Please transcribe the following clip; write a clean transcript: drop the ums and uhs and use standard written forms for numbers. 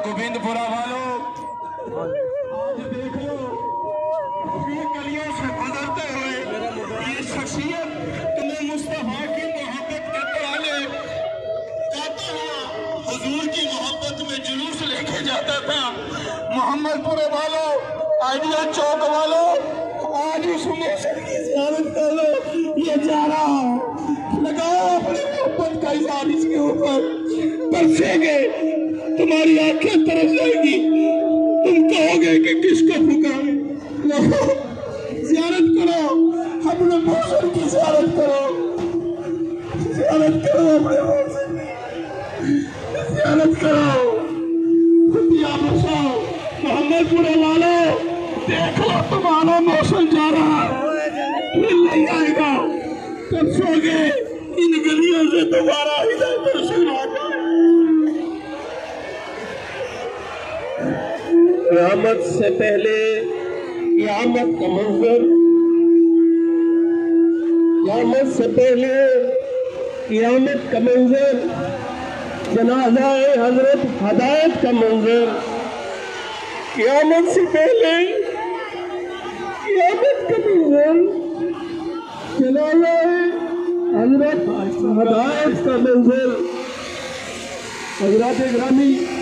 गोविंदपुरा वालों, आज देख लो ये गलियों से गुजरते हुए ये शख्सियत तुम्हें मुस्तफा की मोहब्बत करने वाले कहता है हुजूर की मोहब्बत में जुलूस लेके जाता था। मोहम्मदपुरे वालों, आइडिया चौक वालों, आज उस मौसम की ज़ियारत कर लो। ये जा रहा लगाओ अपनी मोहब्बत का इज़हार इसके ऊपर, बरसेंगे, तुम्हारी आंखें तरस जाएगी, तुम कहोगे कि किसको पुकारे। ज़ियारत करो अपने मौसम की, ज़ियारत करो, ज़ियारत करो अपने मौसम की, ज़ियारत करो। मोहम्मदपुरे वालों, देख लो तुम्हारा मौसम जा रहा है, फिर नहीं आएगा, परसोगे इन गलियों से दोबारा हिदायत रसूल आ जाए। क़यामत से पहले क़यामत का मंजर, क़यामत से पहले क़यामत का मंजर, जनाज़ा हजरत हिदायत का मंजर, क़यामत से पहले क़यामत का मंजर, जनाज़ा हजरत हिदायत का मंजर। हज़रात गिरामी,